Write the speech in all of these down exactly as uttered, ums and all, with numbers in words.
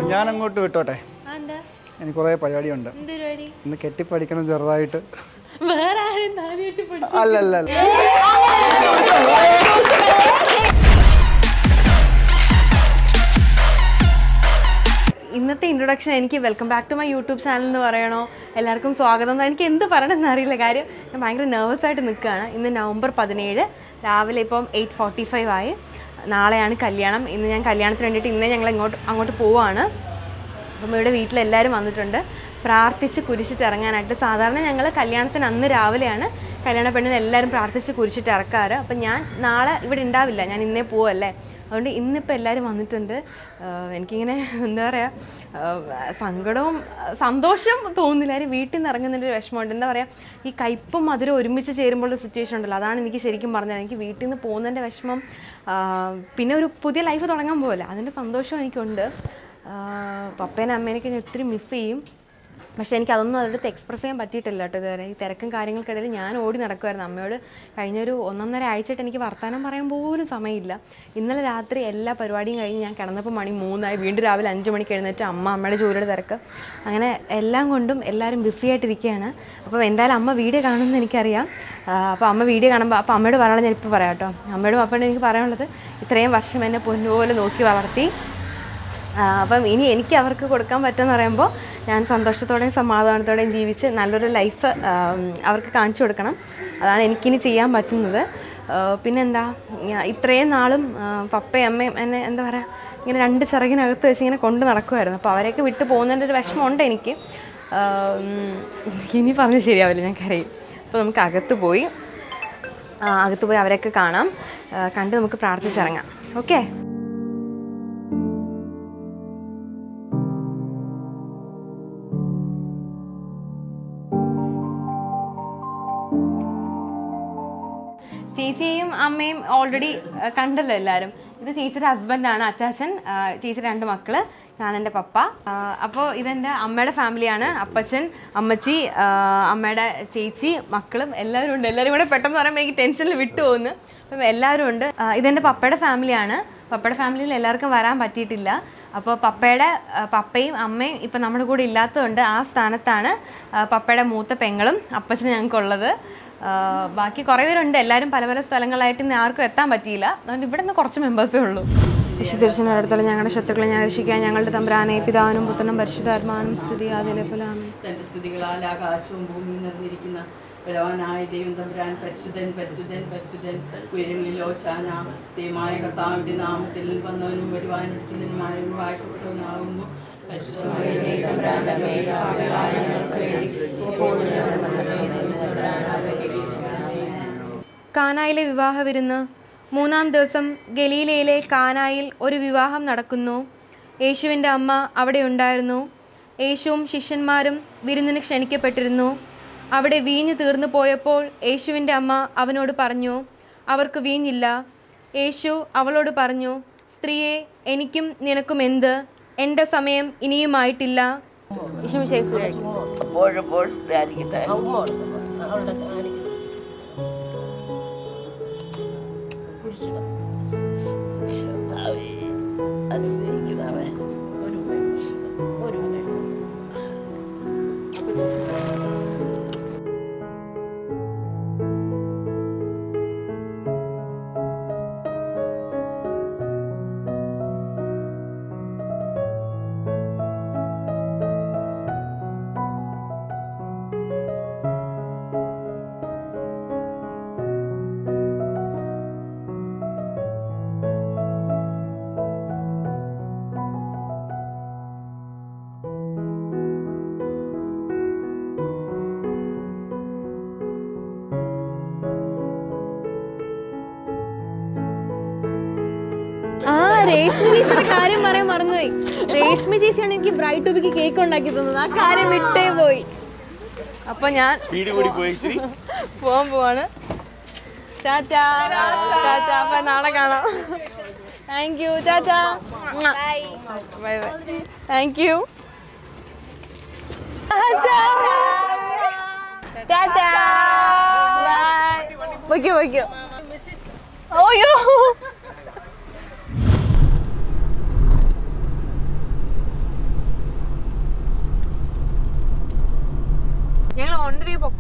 ഞാൻ അങ്ങോട്ട് വിട്ടോട്ടെ. എനിക്ക് കുറേ പരിപാടിയുണ്ട്. ഇന്ന് കെട്ടിപ്പടിക്കണം ചെറുതായിട്ട്. അല്ലല്ല ഇന്നത്തെ ഇൻട്രൊഡക്ഷൻ എനിക്ക് welcome back to my YouTube channel എന്ന് പറയണോ, എല്ലാവർക്കും സ്വാഗതം. എനിക്ക് എന്ത് പറയണമെന്ന് അറിയില്ല. കാര്യം ഞാൻ ഭയങ്കര നെർവസ് ആയിട്ട് നിൽക്കുകയാണ്. ഇന്ന് നവംബർ പതിനേഴ് രാവിലെ ഇപ്പം എയ്റ്റ് ഫോർട്ടി ഫൈവ് ആയി. നാളെയാണ് കല്യാണം. ഇന്ന് ഞാൻ കല്യാണത്തിന് വേണ്ടിയിട്ട് ഇന്നേ ഞങ്ങൾ ഇങ്ങോട്ട് അങ്ങോട്ട് പോവുകയാണ്. അപ്പം ഇവിടെ വീട്ടിലെല്ലാവരും വന്നിട്ടുണ്ട് പ്രാർത്ഥിച്ച് കുരിശിട്ട് ഇറങ്ങാനായിട്ട്. സാധാരണ ഞങ്ങൾ കല്യാണത്തിന് അന്ന് രാവിലെയാണ് കല്യാണ പെണ്ണിന് എല്ലാവരും പ്രാർത്ഥിച്ച് കുരിശിട്ട് ഇറക്കാറ്. അപ്പം ഞാൻ നാളെ ഇവിടെ ഉണ്ടാവില്ല, ഞാൻ ഇന്നേ പോവല്ലേ. അതുകൊണ്ട് ഇന്നിപ്പോൾ എല്ലാവരും വന്നിട്ടുണ്ട്. എനിക്കിങ്ങനെ എന്താ പറയുക, സങ്കടവും സന്തോഷം തോന്നുന്നില്ല. ആരും വീട്ടിൽ നിന്ന് ഇറങ്ങുന്നതിൻ്റെ ഒരു വിഷമമുണ്ട്. എന്താ പറയുക, ഈ കയ്പും മധുരം ഒരുമിച്ച് ചേരുമ്പോഴുള്ള സിറ്റുവേഷൻ ഉണ്ടല്ലോ, അതാണ് എനിക്ക് ശരിക്കും പറഞ്ഞത്. എനിക്ക് വീട്ടിൽ നിന്ന് പോകുന്നതിൻ്റെ വിഷമം, പിന്നെ ഒരു പുതിയ ലൈഫ് തുടങ്ങാൻ പോകല്ലേ, അതിൻ്റെ സന്തോഷം എനിക്കുണ്ട്. പപ്പേനെ അമ്മേനൊക്കെ ഞാൻ ഒത്തിരി മിസ് ചെയ്യും. പക്ഷേ എനിക്ക് അതൊന്നും അതിനടുത്ത് എക്സ്പ്രസ് ചെയ്യാൻ പറ്റിയിട്ടില്ല കേട്ടോ ഇതുവരെ. ഈ തിരക്കും കാര്യങ്ങൾക്കിടയിൽ ഞാൻ ഓടി നടക്കുമായിരുന്നു. അമ്മയോട് കഴിഞ്ഞൊരു ഒന്നൊന്നര ആഴ്ചയായിട്ട് എനിക്ക് വർത്തമാനം പറയാൻ പോലും സമയമില്ല. ഇന്നലെ രാത്രി എല്ലാ പരിപാടിയും കഴിഞ്ഞ് ഞാൻ കിടന്നപ്പോൾ മണി മൂന്നായി. വീണ്ടും രാവിലെ അഞ്ച് മണിക്ക് എഴുന്നേറ്റ് അമ്മ അമ്മയുടെ ജോലിയുടെ തിരക്ക്, അങ്ങനെ എല്ലാം കൊണ്ടും എല്ലാവരും ബിസി ആയിട്ടിരിക്കുകയാണ്. അപ്പം എന്തായാലും അമ്മ വീഡിയോ കാണുമെന്ന് എനിക്കറിയാം. അപ്പോൾ അമ്മ വീഡിയോ കാണുമ്പോൾ അപ്പോൾ അമ്മയോട് പറയാനുള്ള ഞാനിപ്പോൾ പറയാം കേട്ടോ. അമ്മയോടും അപ്പോഴും എനിക്ക് പറയാനുള്ളത്, ഇത്രയും വർഷം എന്നെ പൊന്നുപോലെ നോക്കി വളർത്തി. അപ്പം ഇനി എനിക്ക് അവർക്ക് കൊടുക്കാൻ പറ്റുമെന്ന് പറയുമ്പോൾ ഞാൻ സന്തോഷത്തോടെയും സമാധാനത്തോടെയും ജീവിച്ച് നല്ലൊരു ലൈഫ് അവർക്ക് കാണിച്ചു കൊടുക്കണം. അതാണ് എനിക്കിനി ചെയ്യാൻ പറ്റുന്നത്. പിന്നെന്താ, ഇത്രയും നാളും പപ്പയും അമ്മയും എന്നെ എന്താ പറയുക, ഇങ്ങനെ രണ്ട് ചിറകിനകത്ത് വെച്ച് ഇങ്ങനെ കൊണ്ട് നടക്കുമായിരുന്നു. അപ്പോൾ അവരെയൊക്കെ വിട്ട് പോകുന്നതിൻ്റെ ഒരു വിഷമമുണ്ട് എനിക്ക്. ഇനി പറഞ്ഞ് ശരിയാവില്ല, ഞാൻ കരയും. അപ്പോൾ നമുക്ക് അകത്ത് പോയി അകത്ത് പോയി അവരെയൊക്കെ കാണാം. കണ്ട് നമുക്ക് പ്രാർത്ഥിച്ചിറങ്ങാം. ഓക്കെ. ചേച്ചിയും അമ്മയും ഓൾറെഡി കണ്ടല്ലോ എല്ലാവരും. ഇത് ചേച്ചിയുടെ ഹസ്ബൻഡാണ് അച്ചാച്ചൻ, ചേച്ചി രണ്ട് മക്കള്, ഞാൻ എൻ്റെ പപ്പ. അപ്പോൾ ഇതെൻ്റെ അമ്മയുടെ ഫാമിലിയാണ്. അപ്പച്ചൻ, അമ്മച്ചി, അമ്മയുടെ ചേച്ചി, മക്കളും എല്ലാവരും ഉണ്ട്. എല്ലാവരും കൂടെ പെട്ടെന്ന് പറയുമ്പോൾ എനിക്ക് ടെൻഷനിൽ വിട്ടു പോകുന്നു. അപ്പം എല്ലാവരും ഉണ്ട്. ഇതെൻ്റെ പപ്പയുടെ ഫാമിലിയാണ്. പപ്പയുടെ ഫാമിലിയിൽ എല്ലാവർക്കും വരാൻ പറ്റിയിട്ടില്ല. അപ്പോൾ പപ്പയുടെ പപ്പയും അമ്മയും ഇപ്പം നമ്മുടെ കൂടെ ഇല്ലാത്തതുകൊണ്ട് ആ സ്ഥാനത്താണ് പപ്പയുടെ മൂത്ത പെങ്ങളും അപ്പച്ചനും ഞങ്ങൾക്കുള്ളത്. ബാക്കി കുറേ പേരുണ്ട്, എല്ലാവരും പല പല സ്ഥലങ്ങളായിട്ട് ഇന്ന് ആർക്കും എത്താൻ പറ്റിയില്ല. അതുകൊണ്ട് ഇവിടെ നിന്ന് കുറച്ച് മെമ്പേഴ്സേ ഉള്ളൂ. വിശുദ്ധർശനം അടുത്തുള്ള ഞങ്ങളുടെ ശത്രുക്കളെ ഞാൻ രക്ഷിക്കാൻ ഞങ്ങളുടെ തമ്പുരാനെ പിതാവിനും പുത്രനും പരിശുദ്ധാത്മാവിനും സ്തുതി. അതിലെ തന്റെ സ്തുതികളാൽ ആകാശവും ഭൂമിയും നിറഞ്ഞിരിക്കുന്ന ബലവാനായ ദൈവം തമ്പുരാൻ പരിശുദ്ധൻ പരിശുദ്ധൻ പരിശുദ്ധൻ ഉയരങ്ങളിൽ ഓശാന. ദൈവമായ കർത്താവിന്റെ നാമത്തിൽ വന്നവനും വരുവാനിരിക്കുന്നതിനുമായ വാഴ്ത്തപ്പെട്ടവനാകുന്നു. കാനായിലെ വിവാഹ വിരുന്ന്. മൂന്നാം ദിവസം ഗലീലയിലെ കാനായിൽ ഒരു വിവാഹം നടക്കുന്നു. യേശുവിൻ്റെ അമ്മ അവിടെ ഉണ്ടായിരുന്നു. യേശുവും ശിഷ്യന്മാരും വിരുന്നിന് ക്ഷണിക്കപ്പെട്ടിരുന്നു. അവിടെ വീഞ്ഞ് തീർന്നു പോയപ്പോൾ യേശുവിൻ്റെ അമ്മ അവനോട് പറഞ്ഞു, അവർക്ക് വീഞ്ഞില്ല. യേശു അവളോട് പറഞ്ഞു, സ്ത്രീയെ, എനിക്കും നിനക്കും എന്ത്? എൻ്റെ സമയം ഇനിയുമായിട്ടില്ല. രേഷ്മി ചേച്ചിയുടെ കാര്യം പറയാൻ മറന്നുപോയി. രേഷ്മി ചേച്ചിയാണ് എനിക്ക് ബ്രൈഡ് ടൂബിക്ക് കേക്ക് ഉണ്ടാക്കി തന്നത്. ആ കാര്യം വിട്ടേ പോയി. അപ്പൊ ഞാൻ പോവാൻ പോവാണ്. ചാച്ചാ ചാച്ചാ, അപ്പൊ നാളെ കാണാം. താങ്ക് യു ചാച്ചാ. Bye bye. താങ്ക് യു ചാച്ചാ. ബൈ. വയ്ക്കോ വയ്ക്കോ. ഓയോ.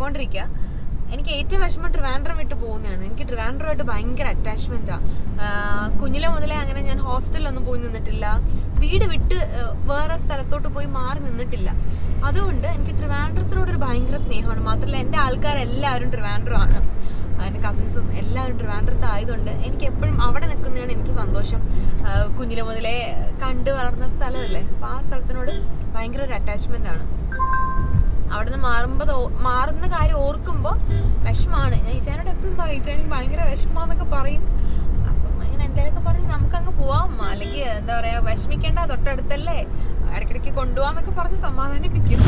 പോയിക്കൊണ്ടിരിക്കുക. എനിക്ക് ഏറ്റവും വിഷമം ട്രിവാൻഡ്രം വിട്ട് പോകുന്നതാണ്. എനിക്ക് ട്രിവാൻഡ്രമായിട്ട് ഭയങ്കര അറ്റാച്ച്മെൻറ്റാണ്. കുഞ്ഞിലെ മുതലേ അങ്ങനെ ഞാൻ ഹോസ്റ്റലിലൊന്നും പോയി നിന്നിട്ടില്ല, വീട് വിട്ട് വേറെ സ്ഥലത്തോട്ട് പോയി മാറി നിന്നിട്ടില്ല. അതുകൊണ്ട് എനിക്ക് ട്രിവാൻഡ്രത്തിനോടൊരു ഭയങ്കര സ്നേഹമാണ്. മാത്രമല്ല എൻ്റെ ആൾക്കാരെല്ലാവരും ട്രിവാൻഡ്രമാണ്, എൻ്റെ കസിൻസും എല്ലാവരും ട്രിവാൻഡ്രത്ത് ആയതുകൊണ്ട് എനിക്ക് എപ്പോഴും അവിടെ നിൽക്കുന്നതാണ് എനിക്ക് സന്തോഷം. കുഞ്ഞിലെ മുതലേ കണ്ടു വളർന്ന സ്ഥലമല്ലേ, അപ്പോൾ ആ സ്ഥലത്തിനോട് ഭയങ്കര ഒരു അറ്റാച്ച്മെൻ്റ് ആണ്. അവിടെ നിന്ന് മാറുമ്പോൾ മാറുന്ന കാര്യം ഓർക്കുമ്പോൾ വിഷമാണ്. ഞാൻ ഈച്ചാനോട് എപ്പോഴും പറയും, ഈച്ചാൻ എനിക്ക് ഭയങ്കര വിഷമാന്നൊക്കെ പറയും. അപ്പം അങ്ങനെ എന്തെങ്കിലുമൊക്കെ പറഞ്ഞ് നമുക്കങ്ങ് പോവാം, അല്ലെങ്കിൽ എന്താ പറയുക വിഷമിക്കേണ്ട, തൊട്ടടുത്തല്ലേ, ഇടയ്ക്കിടയ്ക്ക് കൊണ്ടുപോകാമെന്നൊക്കെ പറഞ്ഞ് സമാധാനിപ്പിക്കും.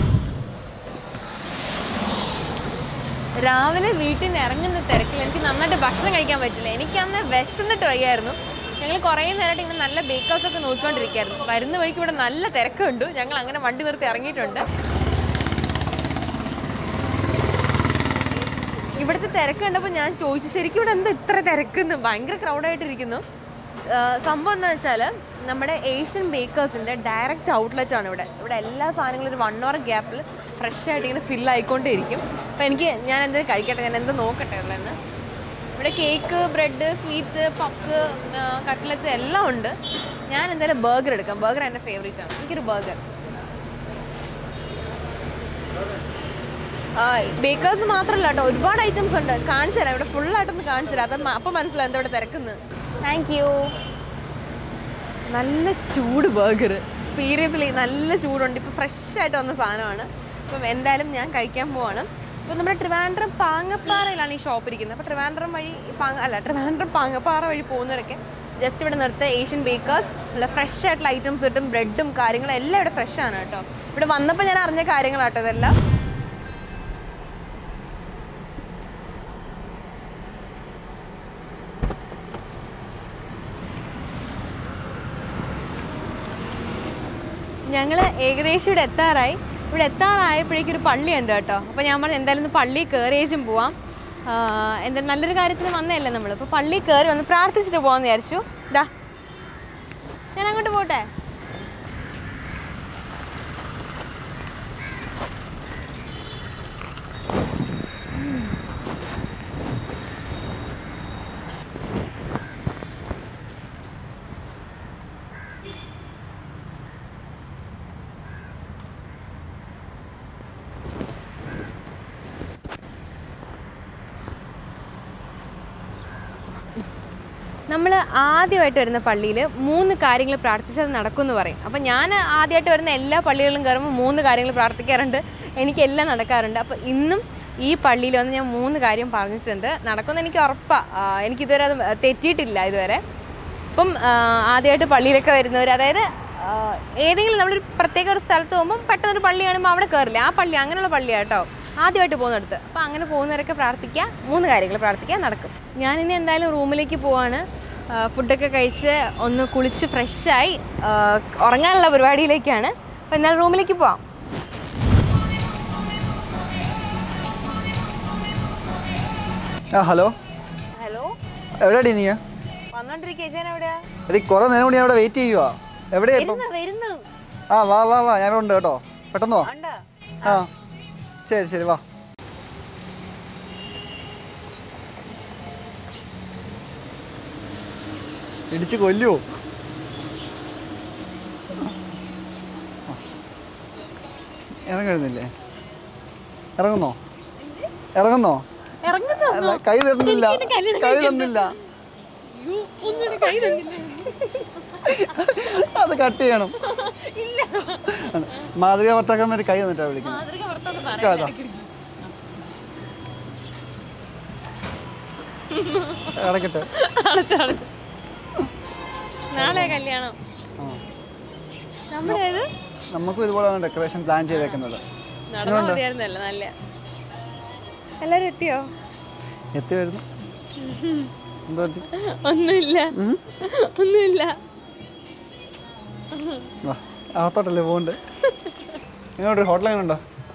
രാവിലെ വീട്ടിൽ നിന്ന് ഇറങ്ങുന്ന തിരക്കിൽ എനിക്ക് നന്നായിട്ട് ഭക്ഷണം കഴിക്കാൻ പറ്റില്ല. എനിക്ക് അന്ന് വിശന്നിട്ട് വയ്യായിരുന്നു. ഞങ്ങൾ കുറേ നേരമായിട്ട് ഇങ്ങനെ നല്ല ബേക്കേഴ്സൊക്കെ നോക്കിക്കൊണ്ടിരിക്കുകയായിരുന്നു. വരുന്ന വഴിക്ക് ഇവിടെ നല്ല തിരക്കുണ്ട്. ഞങ്ങൾ അങ്ങനെ വണ്ടി നിർത്തി ഇറങ്ങിയിട്ടുണ്ട്. ഇവിടുത്തെ തിരക്ക് കണ്ടപ്പോൾ ഞാൻ ചോദിച്ചു, ശരിക്കും ഇവിടെ എന്താ ഇത്ര തിരക്കുന്നു, ഭയങ്കര ക്രൗഡായിട്ടിരിക്കുന്നു. സംഭവം എന്താ വെച്ചാൽ നമ്മുടെ ഏഷ്യൻ ബേക്കേഴ്സിൻ്റെ ഡയറക്റ്റ് ഔട്ട്ലെറ്റ് ആണ് ഇവിടെ. ഇവിടെ എല്ലാ സാധനങ്ങളും ഒരു വൺ അവർ ഗ്യാപ്പിൽ ഫ്രഷ് ആയിട്ട് ഇങ്ങനെ ഫില്ല് ആയിക്കൊണ്ടേയിരിക്കും. അപ്പോൾ എനിക്ക് ഞാൻ എന്തെങ്കിലും കഴിക്കട്ടെ, ഞാൻ എന്താ നോക്കട്ടെ ഉള്ളതെന്ന്. ഇവിടെ cake, bread, sweet, puffs, cutlet എല്ലാം ഉണ്ട്. ഞാൻ എന്തായാലും ബർഗർ എടുക്കാം. ബർഗർ എൻ്റെ ഫേവറേറ്റ് ആണ്. എനിക്കൊരു ബർഗർ. ബേക്കേഴ്സ് മാത്രമല്ല കേട്ടോ, ഒരുപാട് ഐറ്റംസ് ഉണ്ട്. കാണിച്ചു തരാം, ഇവിടെ ഫുള്ളായിട്ടൊന്ന് കാണിച്ചു തരാം. അപ്പം അപ്പം മനസ്സിലാവും എന്താ ഇവിടെ തിരക്കുന്നത്. Thank you. നല്ല ചൂട് ബർഗർ, സീരിയസ്ലി നല്ല ചൂടുണ്ട്. ഇപ്പോൾ ഫ്രഷ് ആയിട്ട് വന്ന സാധനമാണ്. അപ്പം എന്തായാലും ഞാൻ കഴിക്കാൻ പോവാണ്. അപ്പോൾ നമ്മുടെ ട്രിവാൻഡ്രം പാങ്ങപ്പാറയിലാണ് ഈ ഷോപ്പ് ഇരിക്കുന്നത്. അപ്പോൾ ട്രിവാൻഡ്രം വഴി പാങ്ങ അല്ല ട്രിവാൻഡ്രം പാങ്ങപ്പാറ വഴി പോകുന്നവരൊക്കെ ജസ്റ്റ് ഇവിടെ നിർത്തുക. ഏഷ്യൻ ബേക്കേഴ്സ് ഉള്ള ഫ്രഷ് ആയിട്ടുള്ള ഐറ്റംസ് കിട്ടും. ബ്രെഡും കാര്യങ്ങളും എല്ലാം ഇവിടെ ഫ്രഷ് ആണ് കേട്ടോ. ഇവിടെ വന്നപ്പോൾ ഞാൻ അറിഞ്ഞ കാര്യങ്ങളാട്ടോ ഇതെല്ലാം. ഞങ്ങൾ ഏകദേശം ഇവിടെ എത്താറായി. ഇവിടെ എത്താറായപ്പോഴേക്കും ഒരു പള്ളിയുണ്ട് കേട്ടോ. അപ്പോൾ ഞാൻ പറഞ്ഞു എന്തായാലും ഒന്ന് പള്ളിയിൽ കയറിയേച്ചും പോവാം. എന്തായാലും നല്ലൊരു കാര്യത്തിന് വന്നതല്ലേ നമ്മൾ. അപ്പോൾ പള്ളിയിൽ കയറി വന്ന് പ്രാർത്ഥിച്ചിട്ട് പോകാമെന്ന് വിചാരിച്ചു. ഇതാ ഞാൻ അങ്ങോട്ട് പോട്ടെ. നമ്മൾ ആദ്യമായിട്ട് വരുന്ന പള്ളിയിൽ മൂന്ന് കാര്യങ്ങൾ പ്രാർത്ഥിച്ചത് നടക്കുമെന്ന് പറയും. അപ്പോൾ ഞാൻ ആദ്യമായിട്ട് വരുന്ന എല്ലാ പള്ളികളിലും കയറുമ്പോൾ മൂന്ന് കാര്യങ്ങൾ പ്രാർത്ഥിക്കാറുണ്ട്, എനിക്കെല്ലാം നടക്കാറുണ്ട്. അപ്പോൾ ഇന്നും ഈ പള്ളിയിൽ വന്ന് ഞാൻ മൂന്ന് കാര്യം പറഞ്ഞിട്ടുണ്ട്, നടക്കുമെന്ന് എനിക്ക് ഉറപ്പാണ്. എനിക്കിതുവരെ അത് തെറ്റിയിട്ടില്ല ഇതുവരെ. അപ്പം ആദ്യമായിട്ട് പള്ളിയിലൊക്കെ വരുന്നവർ, അതായത് ഏതെങ്കിലും നമ്മളൊരു പ്രത്യേക ഒരു സ്ഥലത്ത് പോകുമ്പോൾ പെട്ടെന്നൊരു പള്ളി കാണുമ്പോൾ അവിടെ കയറില്ല, ആ പള്ളി അങ്ങനെയുള്ള പള്ളിയാണ് കേട്ടോ ആദ്യമായിട്ട് പോകുന്നിടത്ത്. അപ്പോൾ അങ്ങനെ പോകുന്നവരൊക്കെ പ്രാർത്ഥിക്കുക, മൂന്ന് കാര്യങ്ങൾ പ്രാർത്ഥിക്കുക, നടക്കും. ഞാനിനി എന്തായാലും റൂമിലേക്ക് പോവാണ്. ഫുഡൊക്കെ കഴിച്ച് ഒന്ന് കുളിച്ച് ഫ്രഷായി ഉറങ്ങാനുള്ള പരിപാടിയിലേക്കാണ്. അപ്പോൾ എന്നാൽ റൂമിലേക്ക് പോവാം. ആ ഹലോ ഹലോ, എവിടെയാടി നീ? വന്നോണ്ടിരിക്കുക. എവിടെയാ? എടി കുറേ നേരം കൂടി ഞാൻ അവിടെ വെയിറ്റ് ചെയ്യുവാ. എവിടെയാ? വരുന്നു. ആ വാ വാ വാ, ഞാൻ ഇവിടെ ഉണ്ട് കേട്ടോ. പെട്ടെന്ന് വാ. ആ ശരി ശരി വാ. ഇടിച്ച് കൊല്ലുവോ? ഇറങ്ങുന്നില്ലേ? ഇറങ്ങുന്നോ? ഇറങ്ങുന്നോ? അല്ല കൈ തരുന്നില്ല, കൈ തന്നില്ല. അത് കട്ട് ചെയ്യണം. മാതൃക ഭർത്താക്കന്മാര് കൈ തന്നിട്ടാ വിളിക്കുന്നത്. അടക്കട്ടെ. നാളെ കല്യാണം. നമുക്കും ഇതുപോലെയാണ് ഡെക്കറേഷൻ പ്ലാൻ ചെയ്തേക്കുന്നത്. നല്ല എല്ലാരും എത്തിയോ? എത്തി വരുന്നു. ഒന്നുമില്ല ഒന്നുമില്ല. അകത്തോട്ടല്ലേ പോകണ്ട്. ഇങ്ങോട്ട് ഹോട്ടലെങ്ങനെയുണ്ടോ?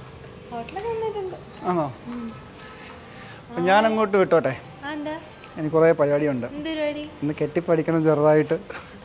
ആണോ? ഞാൻ അങ്ങോട്ട് വിട്ടോട്ടെ, എനിക്ക് കുറേ പരിപാടിയുണ്ട്. ഇന്ന് കെട്ടിപ്പടിക്കണം ചെറുതായിട്ട്.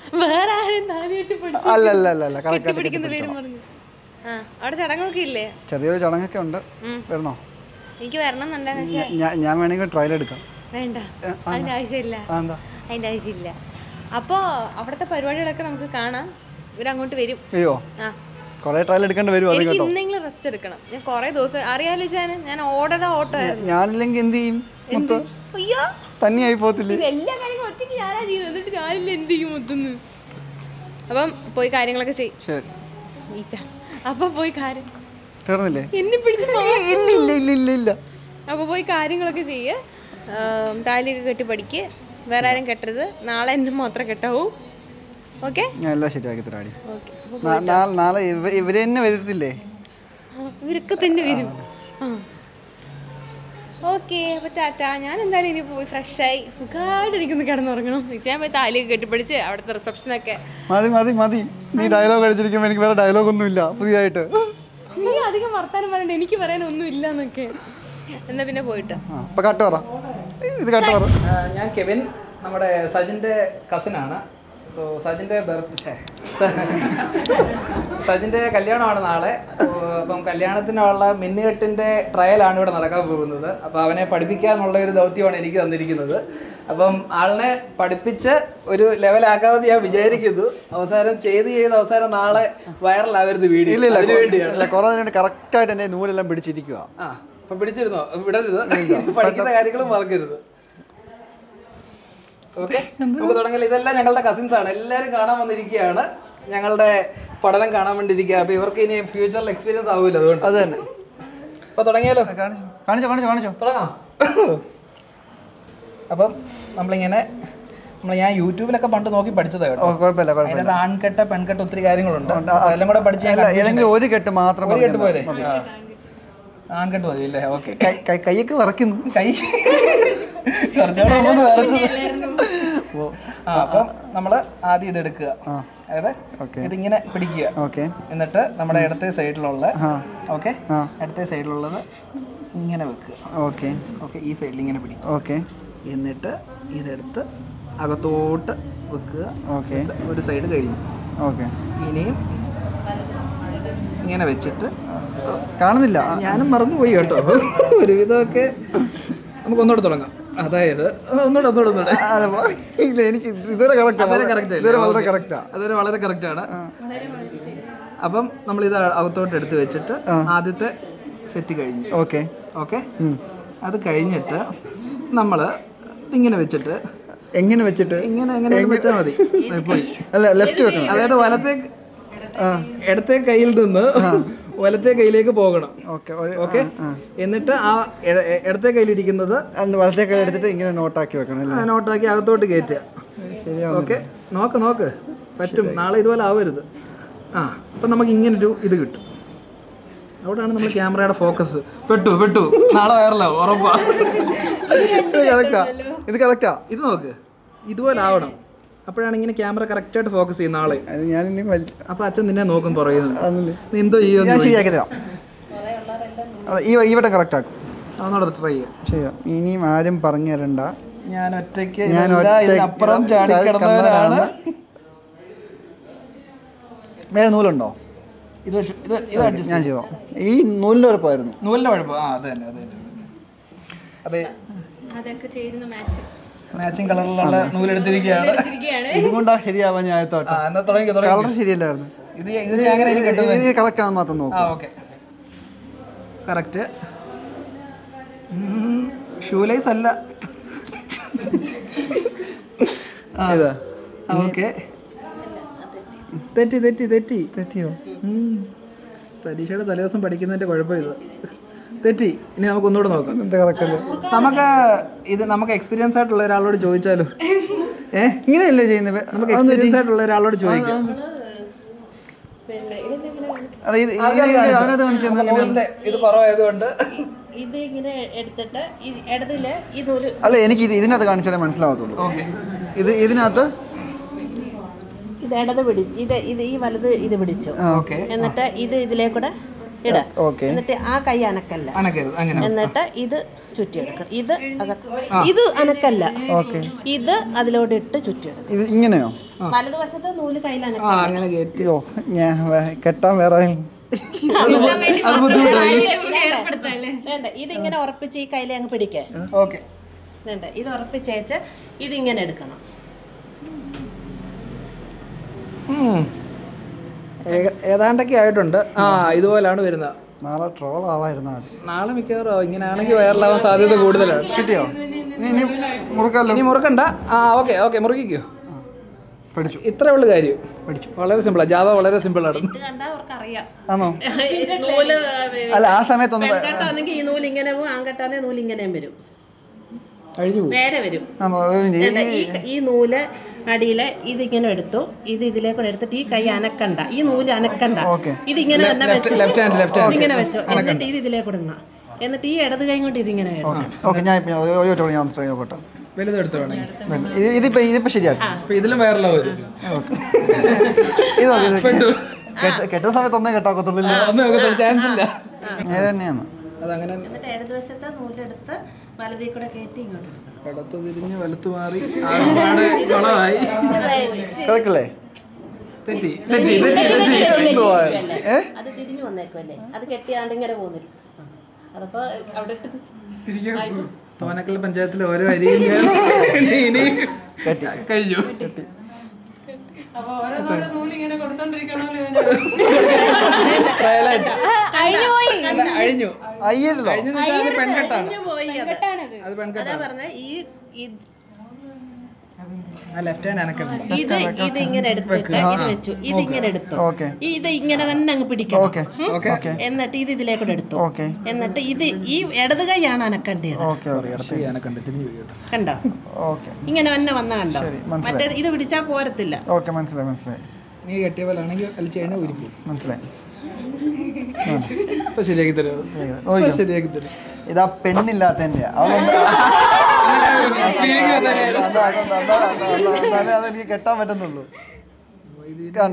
അല്ല അല്ല അല്ല അല്ല ചടങ്ങൊക്കെ ഇല്ലേ? ചെറിയൊരു ചടങ്ങൊക്കെ ഉണ്ട്. വരണോ? എനിക്ക് വരണം എന്നുണ്ടെന്ന് വെച്ചാൽ ഞാൻ വേണമെങ്കിൽ ട്രയൽ എടുക്കാം. വേണ്ട, അതിൻ്റെ ആവശ്യമില്ല, അതിൻ്റെ ആവശ്യമില്ല. അപ്പോൾ അവിടുത്തെ പരിപാടികളൊക്കെ നമുക്ക് കാണാം. ഇവരങ്ങോട്ട് വരും. വരുമോ? ആ, കുറേ ട്രയൽ എടുക്കേണ്ടി വരുമോ? എനിക്ക് ഇന്നെങ്കിലും റെസ്റ്റ് എടുക്കണം. ഞാൻ കുറേ ദിവസം അറിയാലോ ഞാൻ ഞാൻ ഓടണ ഓട്ടോ ആയിരുന്നു. ഞാനില്ലെങ്കിൽ എന്ത് ചെയ്യും? അയ്യോ, തന്നെയായി പോകത്തില്ലേ? എല്ലാ കാര്യങ്ങളും ഒറ്റയ്ക്ക് ഞാനാ ചെയ്തു, എന്നിട്ട് ഞാനില്ല എന്ത് ചെയ്യും മൊത്തന്ന്. അപ്പം പോയി കാര്യങ്ങളൊക്കെ ചെയ്യും. അപ്പൊ പോയി കാര്യം തീർന്നില്ലേ? എന്നെ പിടിച്ച് ഇല്ല ഇല്ല ഇല്ല ഇല്ല. അപ്പൊ പോയി കാര്യങ്ങളൊക്കെ ചെയ്യ്, താലിയൊക്കെ കെട്ടി പഠിക്ക്. വേറെ ആരും കെട്ടരുത്. നാളെ എന്നെ മാത്രം കെട്ടാവൂ. ഓക്കെ, ഞാൻ എല്ലാം ശരിയാക്കി തരാടി. നാളെ ഇവര് തന്നെ വരുത്തില്ലേ? ഇവരൊക്കെ തന്നെ വരും. ആ, ഓക്കെ. അപ്പൊ ടാറ്റ. ഞാൻ എന്തായാലും ഇനി പോയി ഫ്രഷായി സുഖമായിട്ട് എനിക്കൊന്ന് കിടന്നുറങ്ങണം. ഞാൻ പോയി താലിയൊക്കെ കെട്ടിപ്പിടിച്ച് അവിടുത്തെ റിസപ്ഷനൊക്കെ. മതി മതി മതി. നീ ഡയലോഗ് അടിച്ചിരിക്കുമ്പോ എനിക്ക് വേറെ ഡയലോഗ് ഒന്നും ഇല്ല പുതിയതായിട്ട്. നീ അധികം വർത്താനം പറയണ്ട, എനിക്ക് പറയാനൊന്നും ഇല്ല എന്നൊക്കെ. എന്നാ പിന്നെ പോയിട്ട് കട്ട് പറ. ഇത് കട്ട് പറ. ഞാൻ കെവിൻ, നമ്മുടെ സജിൻ്റെ കസിനാണ്. സോ സജിൻ്റെ ബർത്ത് സജിൻ്റെ കല്യാണമാണ് നാളെ. അപ്പം കല്യാണത്തിനുള്ള മിന്നുകെട്ടിൻ്റെ ട്രയലാണ് ഇവിടെ നടക്കാൻ പോകുന്നത്. അപ്പോൾ അവനെ പഠിപ്പിക്കാനുള്ള ഒരു ദൗത്യമാണ് എനിക്ക് തന്നിരിക്കുന്നത്. അപ്പം ആളിനെ പഠിപ്പിച്ച് ഒരു ലെവലാക്കാമെന്ന് ഞാൻ വിചാരിക്കുന്നു. അവസാനം ചെയ്ത് ചെയ്ത് അവസാനം നാളെ വൈറലാകരുത് വീഡിയോ. അതിന് വേണ്ടിയാണ് കുറേ കറക്റ്റായിട്ട് എൻ്റെ നൂലെല്ലാം പിടിച്ചിരിക്കുക. ആ, അപ്പം പിടിച്ചിരുന്നോ? വിടരുത്, പഠിക്കുന്ന കാര്യങ്ങളും മറക്കരുത്. ഓക്കെ, നമുക്ക് തുടങ്ങില്ല. ഇതെല്ലാം ഞങ്ങളുടെ കസിൻസ് ആണ്. എല്ലാവരും കാണാൻ വന്നിരിക്കുകയാണ്, ഞങ്ങളുടെ പഠനം കാണാൻ വേണ്ടിയിരിക്കുക. അപ്പൊ ഇവർക്ക് ഇനി ഫ്യൂച്ചറിൽ എക്സ്പീരിയൻസ് ആവില്ല, അതുകൊണ്ട് അത് തന്നെ. അപ്പൊ തുടങ്ങിയാലോ? കാണിച്ചോ കാണിച്ചോ കാണിച്ചോ തുടങ്ങാം. അപ്പം നമ്മളിങ്ങനെ നമ്മൾ ഞാൻ യൂട്യൂബിലൊക്കെ പണ്ട് നോക്കി പഠിച്ചത് കേട്ടോ. കുഴപ്പമില്ല കുഴപ്പമില്ല. അതിനകത്ത് ആൺകെട്ട പെൺകെട്ട ഒത്തിരി കാര്യങ്ങളുണ്ട്. അതെല്ലാം കൂടെ പഠിച്ച ഏതെങ്കിലും ഒരു കെട്ട് മാത്രം. ഒരു കെട്ട് പോരെ? ആൺകെട്ട് മതി അല്ലേ? ഓക്കെ. കൈയൊക്കെ വിറയ്ക്കുന്നു. കൈ കുറച്ചുകൂടെ ആ, അപ്പം നമ്മള് ആദ്യം ഇത് എടുക്കുക. അതായത് ഇതിങ്ങനെ പിടിക്കുക. എന്നിട്ട് നമ്മുടെ ഇടത്തെ സൈഡിലുള്ള ഓക്കെ ഇടത്തെ സൈഡിലുള്ളത് ഇങ്ങനെ വെക്കുക. ഓക്കെ ഓക്കെ ഈ സൈഡിൽ ഇങ്ങനെ പിടിക്കുക. ഓക്കെ, എന്നിട്ട് ഇതെടുത്ത് അകത്തോട്ട് വെക്കുക. ഓക്കെ, ഒരു സൈഡ് കഴിഞ്ഞു. ഓക്കെ, ഇനിയും ഇങ്ങനെ വെച്ചിട്ട് കാണുന്നില്ല, ഞാനും മറന്നുപോയി കേട്ടോ. ഒരുവിധമൊക്കെ നമുക്ക് ഒന്നുകൂടെ തുടങ്ങാം. അതായത് ഒന്നുകൂടെ ഒന്നുകൂടെ ഒന്നുകൂടെ എനിക്ക് ഇതുവരെ അതൊരു വളരെ കറക്റ്റാണ്. അപ്പം നമ്മൾ ഇത് അകത്തോട്ട് എടുത്ത് വെച്ചിട്ട് ആദ്യത്തെ സെറ്റ് കഴിഞ്ഞു. ഓക്കെ ഓക്കെ അത് കഴിഞ്ഞിട്ട് നമ്മൾ ഇങ്ങനെ വെച്ചിട്ട് എങ്ങനെ വെച്ചിട്ട് ഇങ്ങനെ എങ്ങനെ വെച്ചാൽ മതി. പോയി അല്ല ലെഫ്റ്റ് വെക്കണം. അതായത് വലത്തെ ഇടത്തെ കയ്യിൽ നിന്ന് വലത്തെ കൈയിലേക്ക് പോകണം. ഓക്കെ, എന്നിട്ട് ആ ഇടത്തെ കയ്യിലിരിക്കുന്നത് വലത്തെ കൈ എടുത്തിട്ട് ഇങ്ങനെ നോട്ടാക്കി വെക്കണം. നോട്ടാക്കി അകത്തോട്ട് കയറ്റുക. ഓക്കെ, നോക്ക് നോക്ക് പറ്റും. നാളെ ഇതുപോലെ ആവരുത്. ആ, അപ്പം നമുക്ക് ഇങ്ങനൊരു ഇത് കിട്ടും. അവിടെയാണ് നമ്മൾ ക്യാമറയുടെ ഫോക്കസ്. പെട്ടു പെട്ടു നാളെ വൈറലാവും ഉറപ്പാ. ഇത് കറക്റ്റാ. ഇത് നോക്ക്, ഇതുപോലെ ആവണം. അപ്പോഴാണ് ഇങ്ങനെ ക്യാമറ കറക്റ്റായിട്ട് ഫോക്കസ് ചെയ്യുന്ന ആളെ. ഞാൻ അപ്പൊ അച്ഛൻ നിന്നെ നോക്കും പറയുന്നത്. നീ എന്തോ ചെയ്യുമോ? ശരിയാക്കി തരാം. ഈ വട്ടം കറക്റ്റ് ആക്കും. അതൊന്നോടെ ട്രൈ ചെയ്യാം. ഇനിയും ആരും പറഞ്ഞു തരണ്ട. ഞാൻ ഒറ്റയ്ക്ക് അപ്പുറം ചാടി കിടന്നവരാണ്. വേറെ നൂലുണ്ടോ? ഇത് ഇത് ഞാൻ ചെയ്തോ. ഈ നൂലിന്റെ കുഴപ്പമായിരുന്നു. നൂലിന്റെ കുഴപ്പം. ആ, അത് തന്നെ അത് തന്നെ അതെ. മാച്ചിങ് കളറിലുള്ള നൂലെടുത്തിരിക്കുകയാണ്. ഇതുകൊണ്ടാ ശരിയാവാൻ ഞാൻ കളർ ശരിയല്ലായിരുന്നു. ഇത് കറക്റ്റ് ആണെന്ന് മാത്രം നോക്കാം. Okay, correct. ഷൂലൈസ് അല്ല. ഓക്കെ, തെറ്റി തെറ്റി തെറ്റി തെറ്റിയോ? പരീക്ഷയുടെ തലേദിവസം പഠിക്കുന്നതിന്റെ കുഴപ്പം ഇത്. തെറ്റി. ഇനി നമുക്ക് ഒന്നുകൂടെ നോക്കാം. നമുക്ക് ഇത് നമുക്ക് എക്സ്പീരിയൻസ് ആയിട്ടുള്ള ഒരാളോട് ചോദിച്ചാലോ? ഏഹ് ഇങ്ങനെയല്ലേ ചെയ്യുന്നത്? നമുക്ക് എക്സ്പീരിയൻസ് ആയിട്ടുള്ള ഒരാളോട് ചോദിക്കാം. ഇത് കുറവായതുകൊണ്ട് ഇത് ഇങ്ങനെ എടുത്തിട്ട് ഇടതില് ഈ നൂല് അല്ല, എനിക്ക് ഇതിനകത്ത് കാണിച്ചാലേ മനസ്സിലാവത്തുള്ളൂ. ഇത് ഇതിനകത്ത് ഇത് ഇടത് പിടിച്ചു, ഇത് ഇത് ഈ വലത് ഇത് പിടിച്ചു. എന്നിട്ട് ഇത് ഇതിലേക്കൂടെ ഇട. എന്നിട്ട് ആ കൈ അനക്കല്ല, എന്നിട്ട് ഇത് ചുറ്റിയെടുക്കണം. ഇത് ഇത് അനക്കല്ല, ഇത് അതിലോട്ട് ഇട്ട് ചുറ്റിയെടുക്കണം. ഇങ്ങനെയോ? വലതുവശത്ത് നൂല് കയ്യിൽ അനക്കോ കെട്ടാൻ വേറെ വേണ്ട, ഇതിങ്ങനെ ഉറപ്പിച്ച് ഈ കയ്യിലെ അങ്ങ് പിടിക്കേ. ഓക്കെ, വേണ്ട, ഇത് ഉറപ്പിച്ചേച്ച് ഇതിങ്ങനെ എടുക്കണം. ഏതാണ്ടൊക്കെ ആയിട്ടുണ്ട്. ആ, ഇതുപോലാണ് വരുന്നത്. നാളെ ട്രോൾ ആവായിരുന്നാ മതി. നാളെ മിക്കവാറും ഇങ്ങനെയാണെങ്കിൽ വൈറലാവാൻ സാധ്യത കൂടുതലാണ്. കിട്ടിയോ? നീ മുറുക്കല്ലോ. ഇനി മുറുക്കണ്ട. ആ, ഓക്കെ ഓക്കെ, മുറുക്കിക്കോ. പഠിച്ചു. ഇത്രേ ഉള്ളു കാര്യം. പഠിച്ചു. വളരെ സിമ്പിളാ. ജാവ വളരെ സിമ്പിൾ ആണ്. ആണോ? അല്ല, ആ സമയത്തൊന്നും പെൺകെട്ടാണെങ്കിൽ ഈ നൂല് ഇങ്ങനെ പോകും, ആൺകെട്ടാന്നെ നൂല് ഇങ്ങനെയും വരും, നേരെ വരും. ഈ നൂല് അടിയിലെ ഇതിങ്ങനെ എടുത്തു, ഇത് ഇതിലേക്കൂടെ എടുത്തിട്ട് ഈ കൈ അനക്കണ്ട, ഈ നൂല് അനക്കണ്ട, ഇതിങ്ങനെ തന്നെ വെച്ചു, ഇങ്ങനെ വെച്ചു. എന്നിട്ട് ഇത് ഇതിലേക്കൂടെ ഇടണം. എന്നിട്ട് ഈ ഇടത് കൈ കൊണ്ട് ഇതിങ്ങനെ ഇതിപ്പോ ഇതിപ്പോ ശരിയാക്കും. ഇതിലും വൈറലാവും. കെട്ടുന്ന സമയത്ത് ഒന്നേ കെട്ടാക്കത്തുള്ളൂ. ചാൻസ് ഇല്ല. നേരെ തന്നെയാണ്. അതങ്ങനെ. എന്നിട്ട് ഇടതുവശത്തെ നൂലെടുത്ത് വലതേ കൂടെ കയറ്റി ഇങ്ങോട്ട് ഇടത്ത് തിരിഞ്ഞ് വലത്ത് മാറി ആകപ്പാടെ കുളമായി. കളക്കല്ലേ? തെറ്റി തെറ്റി തെറ്റി. അത് തിരിഞ്ഞു വന്നേക്കുമല്ലേ, അത് കെട്ടിയാണ്ട് ഇങ്ങനെ പോകുന്നില്ല. അതപ്പോ അവിടെ ഇട്ട് തോനക്കൽ പഞ്ചായത്തിലെ ഓരോ അരിയും കഴിഞ്ഞു. അഴിഞ്ഞു. അയ്യല്ലോ, പെൺകെട്ടാണ്. അത് പെൺകെട്ടാണ്. Left hand അനക്കണം. ഇത് ഇത് ഇങ്ങനെ എടുത്തിട്ട് ഇത് വെച്ചു, ഇത് ഇങ്ങനെ എടുത്തു, ഇത് ഇങ്ങനെ തന്നെ അങ്ങ് പിടിക്കണം. എന്നിട്ട് ഇത് ഇതിലേക്കൂടെ എടുത്തു. എന്നിട്ട് ഇത് ഈ ഇടത് കൈയാണ് അനക്കേണ്ടത്. കണ്ടോ? ഇങ്ങനെ തന്നെ വന്ന കണ്ടോ? മറ്റേ ഇത് പിടിച്ചാൽ പോരത്തില്ല. മനസ്സിലായി മനസ്സിലായി. നീ കെട്ടിയ പോലെ ആണെങ്കിൽ വലിച്ചതിനെ ഊരിക്കും. മനസ്സിലായി. ശരിയാക്കി തരും. ശരിയാക്കി തരും. ഇതാ പെണ്ണില്ലാത്തതിന്റെ അതെനിക്ക് കെട്ടാൻ പറ്റുന്നുള്ളൂ. കണ്ട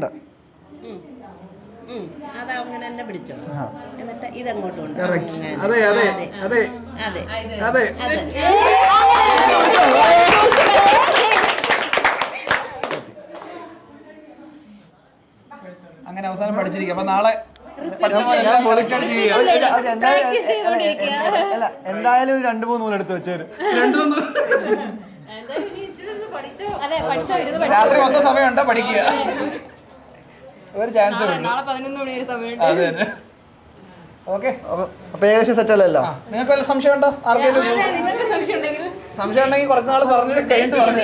അതങ്ങനെ തന്നെ പിടിച്ചോ. എന്നിട്ട് ഇതങ്ങോട്ട് കൊണ്ട് അതെ അതെ അതെ അതെ അതെ. അങ്ങനെ അവസാനം പഠിച്ചിരിക്കും. അപ്പൊ നാളെ എന്തായാലും ഒരു രണ്ടു മൂന്ന് നൂലെടുത്ത് വെച്ചേര്. രണ്ടു മൂന്ന് രാത്രി മൊത്തം സമയമുണ്ടോ പഠിക്കുക? ഒരു ചാൻസ് അതെ. ഓക്കെ, അപ്പൊ ഏകദേശം സെറ്റ് അല്ലല്ലോ. നിങ്ങൾക്ക് വല്ല സംശയം ഉണ്ടോ? ആർക്കെങ്കിലും സംശയം ഉണ്ടെങ്കിൽ കുറച്ച് നാൾ പറഞ്ഞിട്ട് കഴിഞ്ഞിട്ട് പറഞ്ഞു.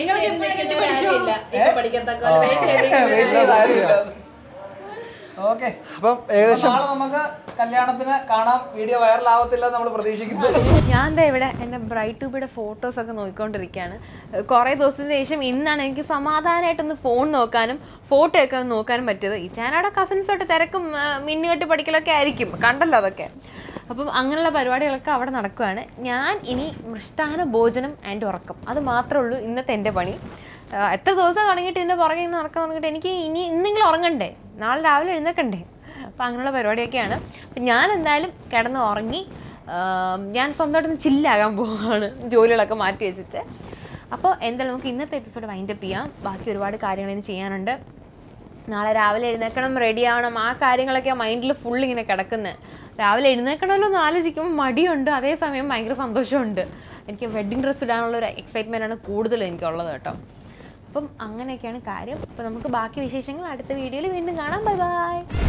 ഓക്കെ, അപ്പം ഏകദേശം നമുക്ക് കല്യാണത്തിന് കാണാം. വീഡിയോ വൈറലാവത്തില്ല നമ്മൾ പ്രതീക്ഷിക്കുന്നു. ഞാൻ ദാ ഇവിടെ എൻ്റെ ബ്രൈഡ് ടൂബിയുടെ ഫോട്ടോസൊക്കെ നോക്കിക്കൊണ്ടിരിക്കുകയാണ്. കുറേ ദിവസത്തിന് ശേഷം ഇന്നാണ് എനിക്ക് സമാധാനമായിട്ടൊന്ന് ഫോൺ നോക്കാനും ഫോട്ടോ ഒക്കെ നോക്കാനും പറ്റിയത്. ഈ ഞാനവിടെ കസിൻസോട്ട് തിരക്കും മിന്നുകെട്ട് പഠിക്കലൊക്കെ ആയിരിക്കും, കണ്ടല്ലോ അതൊക്കെ. അപ്പം അങ്ങനെയുള്ള പരിപാടികളൊക്കെ അവിടെ നടക്കുകയാണ്. ഞാൻ ഇനി മൃഷ്ടാന ഭോജനം ആൻഡ് ഉറക്കം, അത് മാത്രമേ ഉള്ളൂ ഇന്നത്തെ എൻ്റെ പണി. എത്ര ദിവസം തുടങ്ങിയിട്ട് ഇതിൻ്റെ പുറകെ ഇന്ന് നടക്കാൻ തുടങ്ങിയിട്ട് എനിക്ക് ഇനി ഇന്നെങ്കിലും ഉറങ്ങണ്ടേ, നാളെ രാവിലെ എഴുന്നേക്കണ്ടേ. അപ്പം അങ്ങനെയുള്ള പരിപാടിയൊക്കെയാണ്. അപ്പം ഞാൻ എന്തായാലും കിടന്ന് ഉറങ്ങി ഞാൻ സ്വന്തമായിട്ടൊന്ന് ചില്ലാകാൻ പോവുകയാണ്, ജോലികളൊക്കെ മാറ്റി വെച്ചിട്ട്. അപ്പോൾ എന്തായാലും നമുക്ക് ഇന്നത്തെ എപ്പിസോഡ് വൈൻഡപ്പ് ചെയ്യാം. ബാക്കി ഒരുപാട് കാര്യങ്ങൾ ഇനി ചെയ്യാനുണ്ട്. നാളെ രാവിലെ എഴുന്നേക്കണം, റെഡി ആവണം, ആ കാര്യങ്ങളൊക്കെ മൈൻഡിൽ ഫുൾ ഇങ്ങനെ കിടക്കുന്നത്. രാവിലെ എഴുന്നേക്കണമല്ലോ എന്ന് ആലോചിക്കുമ്പോൾ മടിയുണ്ട്, അതേസമയം ഭയങ്കര സന്തോഷമുണ്ട്. എനിക്ക് വെഡ്ഡിങ് ഡ്രസ്സ് ഇടാനുള്ളൊരു എക്സൈറ്റ്മെൻറ്റാണ് കൂടുതൽ എനിക്കുള്ളത് കേട്ടോ. അപ്പം അങ്ങനെയൊക്കെയാണ് കാര്യം. അപ്പോൾ നമുക്ക് ബാക്കി വിശേഷങ്ങൾ അടുത്ത വീഡിയോയിൽ വീണ്ടും കാണാം. Bye by.